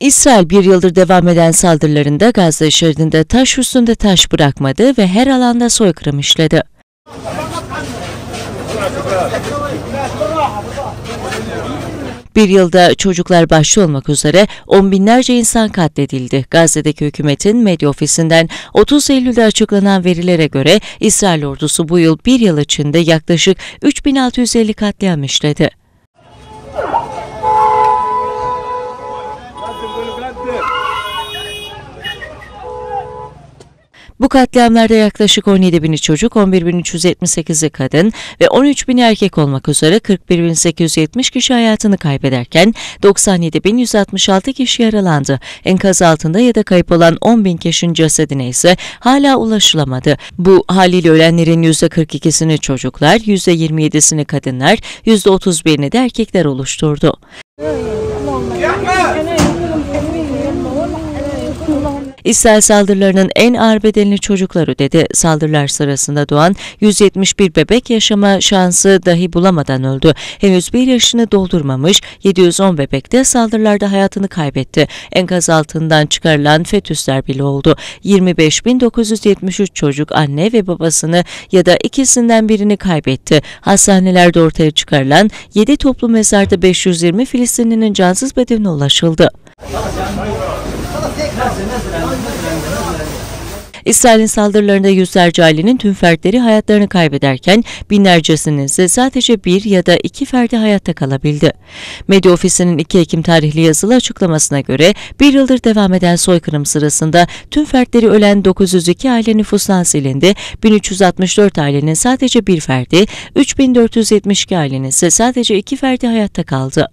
İsrail bir yıldır devam eden saldırılarında Gazze şeridinde taş üstünde taş bırakmadı ve her alanda soykırım işledi. Bir yılda çocuklar başta olmak üzere on binlerce insan katledildi. Gazze'deki hükümetin medya ofisinden 30 Eylül'de açıklanan verilere göre İsrail ordusu bu yıl bir yıl içinde yaklaşık 3650 katliam işledi. Bu katliamlarda yaklaşık 17.000'i çocuk, 11.378'i kadın ve 13.000'i erkek olmak üzere 41.870 kişi hayatını kaybederken 97.166 kişi yaralandı. Enkaz altında ya da kayıp olan 10.000 kişinin cesedine ise hala ulaşılamadı. Bu haliyle ölenlerin %42'sini çocuklar, %27'sini kadınlar, %31'ini de erkekler oluşturdu. İsrail saldırılarının en ağır bedelini çocuklar ödedi. Saldırılar sırasında doğan 171 bebek yaşama şansı dahi bulamadan öldü. Henüz 1 yaşını doldurmamış 710 bebek de saldırılarda hayatını kaybetti. Enkaz altından çıkarılan fetüsler bile oldu. 25.973 çocuk anne ve babasını ya da ikisinden birini kaybetti. Hastanelerde ortaya çıkarılan 7 toplu mezarda 520 Filistinlinin cansız bedenine ulaşıldı. İsrail'in saldırılarında yüzlerce ailenin tüm fertleri hayatlarını kaybederken binlercesinin ise sadece bir ya da iki ferdi hayatta kalabildi. Medya ofisinin 2 Ekim tarihli yazılı açıklamasına göre bir yıldır devam eden soykırım sırasında tüm fertleri ölen 902 aile nüfustan silindi, 1364 ailenin sadece bir ferdi, 3472 ailenin ise sadece 2 ferdi hayatta kaldı.